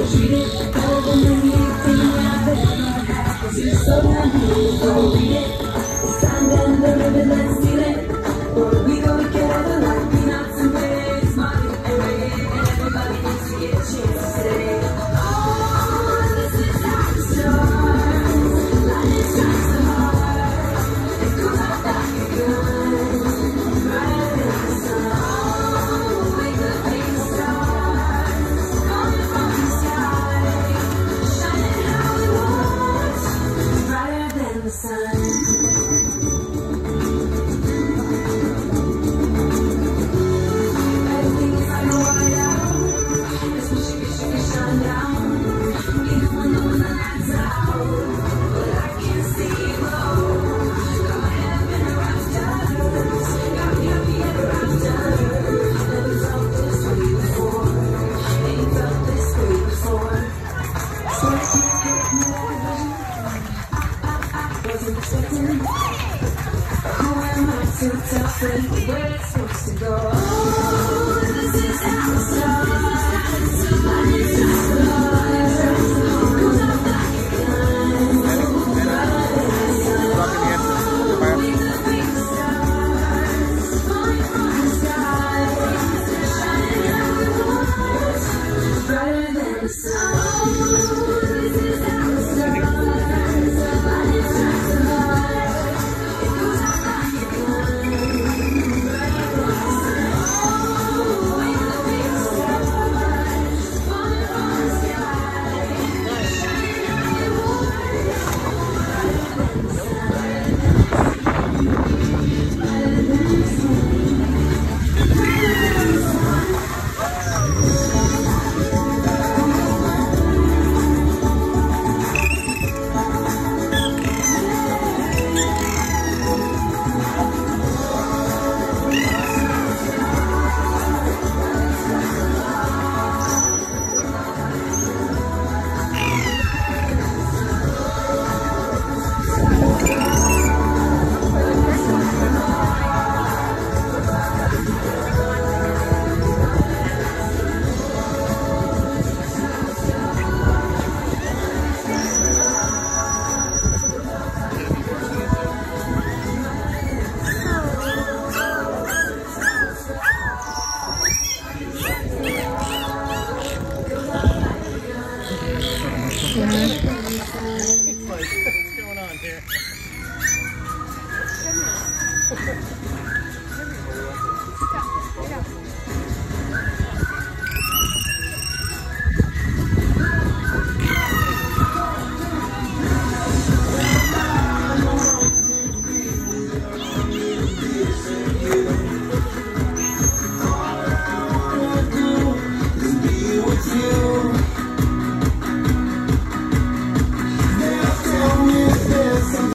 treat it better than anything I've ever had. 'Cause you're so damn beautiful. Read it, stand and the river, let's seal it. Or we go together like peanuts and berries, Marty and Ray, and everybody needs to get a chance to say, oh, this is how it starts. Lightning strikes the heart. It goes out like a gun, brighter than the sun. Oh, wake up, baby, stars coming from the sky, shining how we want, brighter than the sun. Who am I to tell fate?